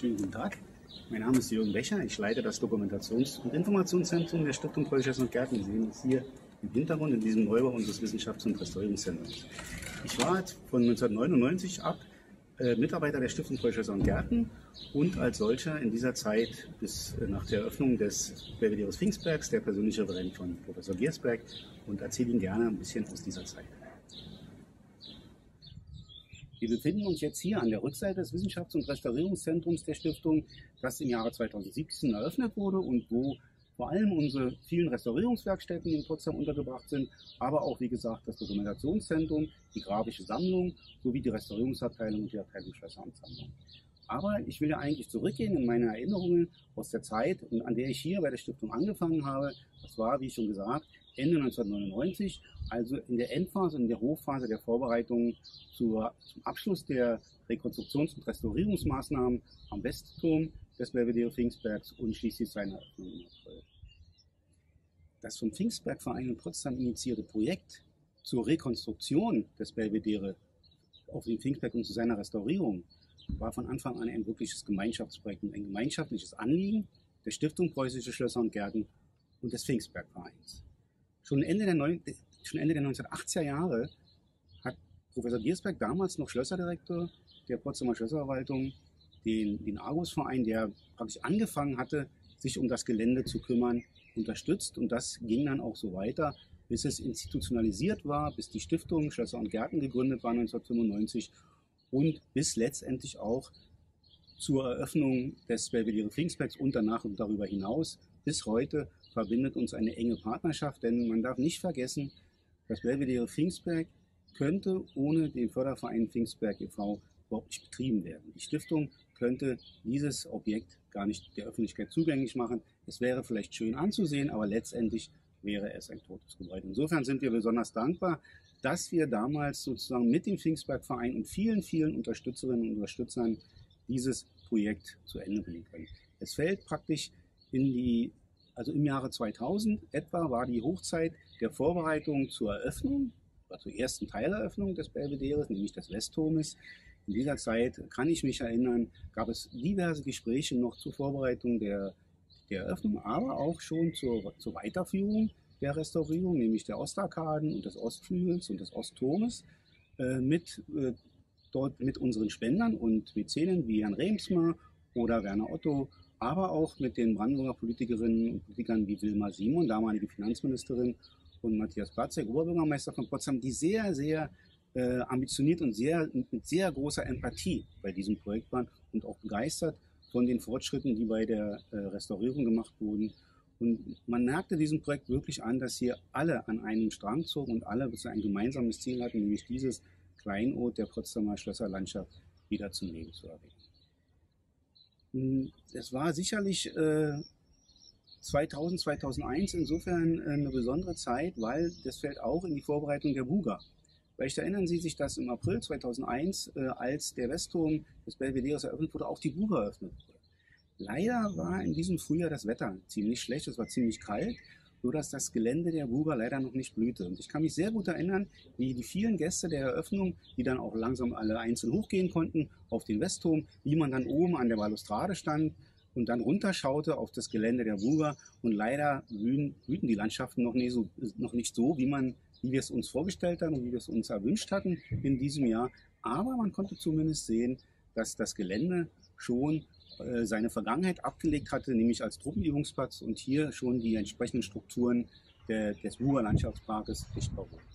Schönen guten Tag. Mein Name ist Jürgen Becher. Ich leite das Dokumentations- und Informationszentrum der Stiftung Preußischer und Gärten. Sie sehen es hier im Hintergrund in diesem Neubau unseres Wissenschafts- und Restaurierungszentrums. Ich war von 1999 ab Mitarbeiter der Stiftung Preußischer und Gärten und als solcher in dieser Zeit bis nach der Eröffnung des Belvedere Pfingstbergs der persönliche Referent von Professor Giersberg und erzähle Ihnen gerne ein bisschen aus dieser Zeit. Wir befinden uns jetzt hier an der Rückseite des Wissenschafts- und Restaurierungszentrums der Stiftung, das im Jahre 2017 eröffnet wurde und wo vor allem unsere vielen Restaurierungswerkstätten in Potsdam untergebracht sind, aber auch, wie gesagt, das Dokumentationszentrum, die grafische Sammlung sowie die Restaurierungsabteilung und die Abteilung Schlösseramtssammlung. Aber ich will ja eigentlich zurückgehen in meine Erinnerungen aus der Zeit, an der ich hier bei der Stiftung angefangen habe. Das war, wie schon gesagt, Ende 1999, also in der Endphase, in der Hochphase der Vorbereitungen zum Abschluss der Rekonstruktions- und Restaurierungsmaßnahmen am Westturm des Belvedere Pfingstbergs und schließlich seiner Eröffnung im April. Das vom Pfingstbergverein in Potsdam initiierte Projekt zur Rekonstruktion des Belvedere auf dem Pfingstberg und zu seiner Restaurierung war von Anfang an ein wirkliches Gemeinschaftsprojekt und ein gemeinschaftliches Anliegen der Stiftung Preußische Schlösser und Gärten und des Pfingstbergvereins. Schon Ende der 1980er Jahre hat Professor Giersberg, damals noch Schlösserdirektor der Potsdamer Schlösserverwaltung, den Argus-Verein, der praktisch angefangen hatte, sich um das Gelände zu kümmern, unterstützt. Und das ging dann auch so weiter, bis es institutionalisiert war, bis die Stiftung Schlösser und Gärten gegründet war 1995 und bis letztendlich auch zur Eröffnung des Belvedere Pfingstbergs und danach und darüber hinaus. Bis heute verbindet uns eine enge Partnerschaft, denn man darf nicht vergessen, das Belvedere Pfingstberg könnte ohne den Förderverein Pfingstberg e.V. überhaupt nicht betrieben werden. Die Stiftung könnte dieses Objekt gar nicht der Öffentlichkeit zugänglich machen. Es wäre vielleicht schön anzusehen, aber letztendlich wäre es ein totes Gebäude. Insofern sind wir besonders dankbar, dass wir damals sozusagen mit dem Pfingstbergverein und vielen, vielen Unterstützerinnen und Unterstützern dieses Projekt zu Ende bringen können. Es fällt praktisch also im Jahre 2000 etwa war die Hochzeit der Vorbereitung zur Eröffnung, oder zur ersten Teileröffnung des Belvederes, nämlich des Westturmes. In dieser Zeit, kann ich mich erinnern, gab es diverse Gespräche noch zur Vorbereitung der Eröffnung, aber auch schon zur Weiterführung der Restaurierung, nämlich der Ostarkaden und des Ostflügels und des Ostturmes, dort mit unseren Spendern und Mäzenen wie Jan Remsmar oder Werner Otto, aber auch mit den Brandenburger Politikerinnen und Politikern wie Wilma Simon, damalige Finanzministerin, und Matthias Platzek, Oberbürgermeister von Potsdam, die sehr, sehr ambitioniert und mit sehr großer Empathie bei diesem Projekt waren und auch begeistert von den Fortschritten, die bei der Restaurierung gemacht wurden. Und man merkte diesem Projekt wirklich an, dass hier alle an einem Strang zogen und alle ein gemeinsames Ziel hatten, nämlich dieses Kleinod der Potsdamer Schlösserlandschaft wieder zum Leben zu erwecken. Es war sicherlich 2000, 2001 insofern eine besondere Zeit, weil das fällt auch in die Vorbereitung der Buga. Vielleicht erinnern Sie sich, dass im April 2001, als der Westturm des Belvederes eröffnet wurde, auch die Buga eröffnet wurde. Leider war in diesem Frühjahr das Wetter ziemlich schlecht, es war ziemlich kalt, sodass das Gelände der Buga leider noch nicht blühte. Und ich kann mich sehr gut erinnern, wie die vielen Gäste der Eröffnung, die dann auch langsam alle einzeln hochgehen konnten auf den Westturm, wie man dann oben an der Balustrade stand und dann runterschaute auf das Gelände der Buga. Und leider blühten die Landschaften noch nicht so, wie wir es uns vorgestellt haben und wie wir es uns erwünscht hatten in diesem Jahr. Aber man konnte zumindest sehen, dass das Gelände schon seine Vergangenheit abgelegt hatte, nämlich als Truppenübungsplatz und hier schon die entsprechenden Strukturen des Buga Landschaftsparkes sichtbar wurden.